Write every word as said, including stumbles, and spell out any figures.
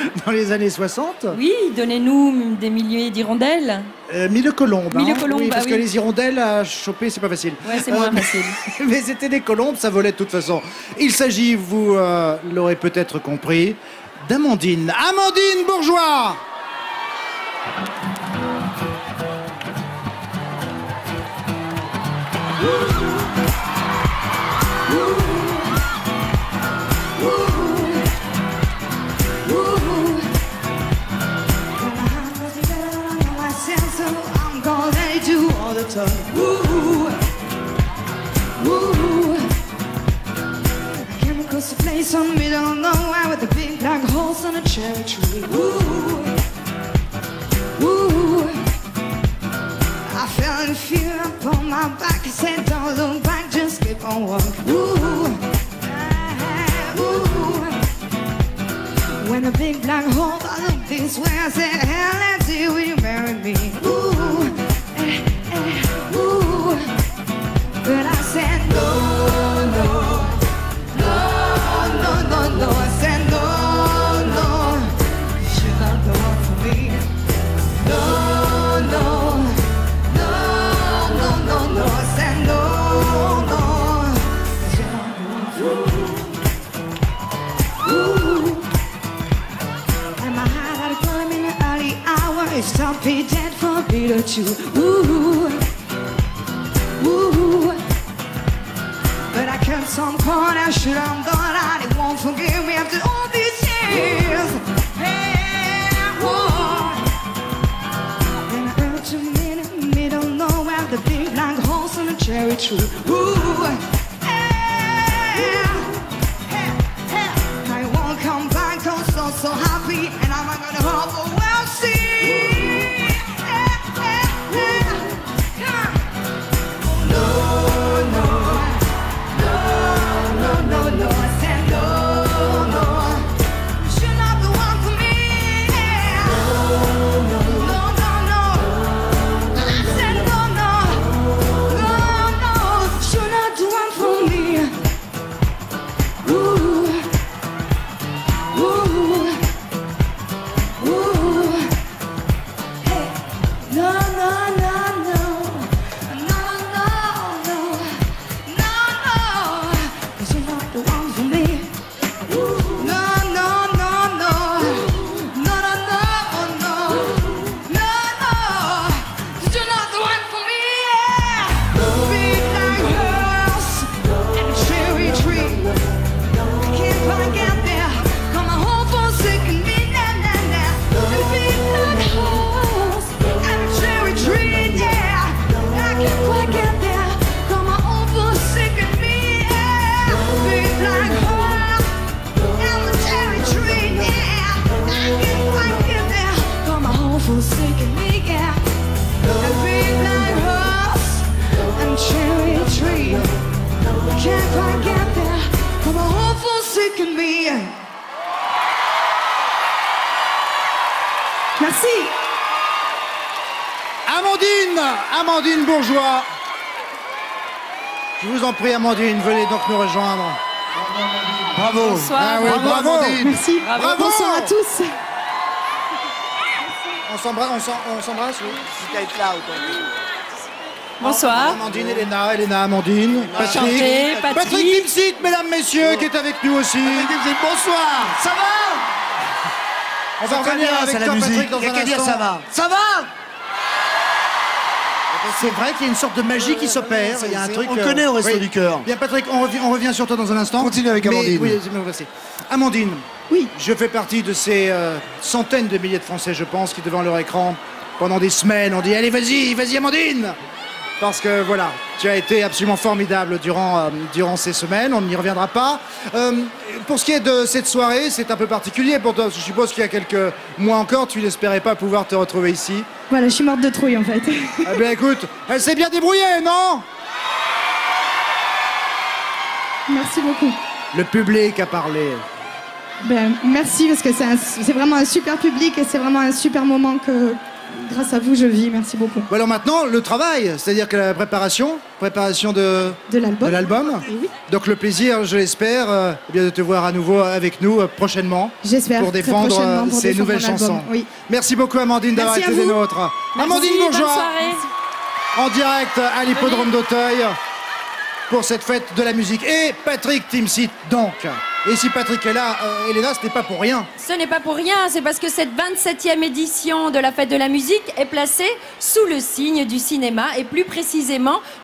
dans les années soixante. Oui, donnez-nous des milliers d'hirondelles. Euh, mille colombes. Mille hein. colombes, oui, bah parce oui. que les hirondelles à choper, c'est pas facile. Ouais, c'est moins facile. Mais c'était des colombes, ça volait de toute façon. Il s'agit, vous euh, l'aurez peut-être compris, d'Amandine. Amandine Bourgeois. Woo, woo. I came across a place on the middle of nowhere with a big black holes and a cherry tree. Woo, woo. I felt a fear up on my back. I said, don't look back, just keep on walking. Woo, ah, woo. When a big black hole, I looked this way. I said, hell, let's see, will you marry me? Woo. Ooh, but I said no, no, no, no, no, no. I said no, no, you're not the one for me. No, no, no, no, no, no. I said no, no, you're not the one for me. Ooh, and my heart had a climb in the early hour. It's time to be dead for a beat or two. Ooh. Ooh, but I kept some corner, should have done it. It won't forgive me after all these years. Hey, whoa. And I heard you in the middle nowhere, the big black holes in the cherry tree. Ooh, hey, hey, hey. I won't come back, I'm so, so happy, and I'm not gonna hope for well see. Merci. Amandine, Amandine Bourgeois. Je vous en prie, Amandine, venez donc nous rejoindre. Bravo. Bonsoir. Ah oui, bravo, bravo. Amandine. Merci. Bravo. Bonsoir à tous. On s'embrasse, on s'em- on s'embrasse, oui. Bonsoir. Amandine, Elena, Elena, Amandine, Patrick. Enchanté, Patrick. Patrick Dipsit, mesdames, messieurs, qui est avec nous aussi. Bonsoir. Ça va? On va revenir avec toi, Patrick, dans un instant. Ça va? Ça va? C'est vrai qu'il y a une sorte de magie qui s'opère. Il y a un truc. On le connaît au Resto oui. du Cœur. Bien, Patrick, on revient, on revient sur toi dans un instant. Continue avec Mais- Amandine. oui, c'est- merci. Amandine. Oui. Je fais partie de ces euh, centaines de milliers de Français, je pense, qui devant leur écran, pendant des semaines, ont dit allez, vas-y, vas-y, Amandine. Parce que voilà, tu as été absolument formidable durant, euh, durant ces semaines, on n'y reviendra pas. Euh, pour ce qui est de cette soirée, c'est un peu particulier pour toi. Je suppose qu'il y a quelques mois encore, tu n'espérais pas pouvoir te retrouver ici. Voilà, je suis morte de trouille en fait. Eh bien écoute, elle s'est bien débrouillée, non? Merci beaucoup. Le public a parlé. Ben, merci parce que c'est un- c'est vraiment un super public et c'est vraiment un super moment que Grâce à vous, je vis. Merci beaucoup. Bon, alors maintenant, le travail, c'est-à-dire que la préparation, préparation de, De l'album. de l'album. Eh oui. Donc le plaisir, je l'espère, euh, eh bien de te voir à nouveau avec nous euh, prochainement. J'espère. Pour très défendre prochainement, euh, pour ces défendre nouvelles mon album. chansons. Oui. Merci beaucoup Amandine d'avoir Merci été à des vous. nôtres. Merci, Amandine bonne Bourgeois, soirée. en direct à l'hippodrome d'Auteuil pour cette fête de la musique. Et Patrick Timsit donc. Et si Patrick est là, euh, Elena, ce n'est pas pour rien. Ce n'est pas pour rien, c'est parce que cette vingt-septième édition de la Fête de la musique est placée sous le signe du cinéma et plus précisément